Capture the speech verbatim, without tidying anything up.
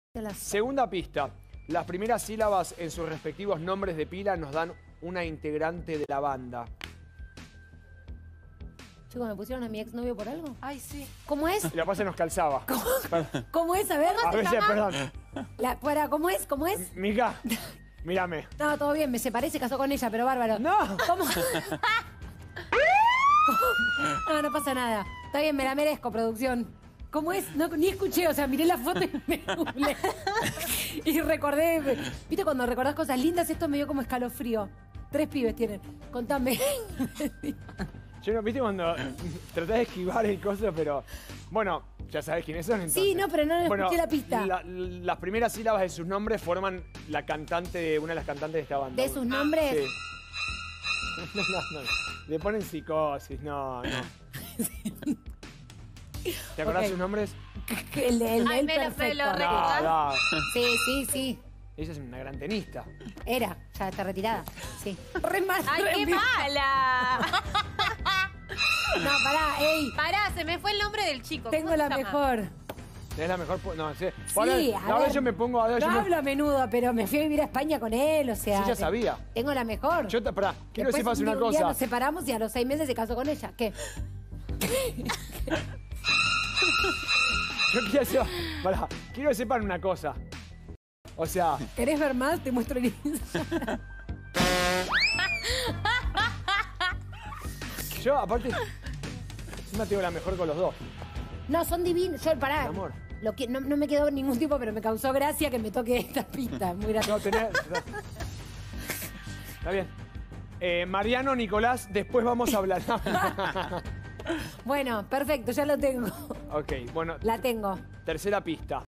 Segunda pista. Las primeras sílabas en sus respectivos nombres de pila nos dan una integrante de la banda. Chicos, ¿me pusieron a mi exnovio por algo? Ay, sí. ¿Cómo es? Y la paz se nos calzaba. ¿Cómo, ¿Cómo es? A ver. A veces, perdón. La, para, ¿cómo es? ¿Cómo es? Mica, mírame. No, todo bien, me separé y se casó con ella, pero bárbaro. No. ¿Cómo? ¿Cómo? No, no pasa nada. Está bien, me la merezco, producción. ¿Cómo es? No, ni escuché, o sea, miré la foto y me nublé. Y recordé, viste, cuando recordás cosas lindas, esto me dio como escalofrío. Tres pibes tienen. Contame. Yo no, viste cuando tratás de esquivar el coso, pero... Bueno, ya sabés quiénes son entonces. Sí, no, pero no le bueno, escuché la pista. La, las primeras sílabas de sus nombres forman la cantante de una de las cantantes de esta banda. ¿De sus nombres? Sí. No, no, no. Le ponen psicosis, no, no. ¿Te acordás Okay. sus nombres? El de él, Ay, el me lo- me perfecto. lo No, recordás. no. Sí, sí, sí. Ella es una gran tenista. Era, ya está retirada. Sí. Re mal. ¡Ay, re qué bien. mala! No, pará, ey. Pará, se me fue el nombre del chico. Tengo ¿Cómo la se llama? mejor. Es la mejor... No, sí. Sí, Ahora, a ahora ver, yo me pongo... Ahora no yo me... hablo a menudo, pero me fui a vivir a España con él, o sea... Sí, ya sabía. Tengo la mejor. Yo te... Pará, quiero que Después, sepas una un día cosa. nos separamos y a los seis meses se casó con ella. ¿Qué? Yo quiero, sepa- pará, quiero que sepan una cosa. O sea, ¿Querés ver más? Te muestro el Instagram. yo aparte... Encima tengo la mejor con los dos. No, son divinos. Yo, pará. Mi amor. Lo que, no, no me quedó ningún tipo, pero me causó gracia que me toque esta pista. Muy gracioso. No, tenés... Está bien. Eh, Mariano, Nicolás, después vamos a hablar. Bueno, perfecto, ya lo tengo. Ok, bueno, La tengo. tercera pista.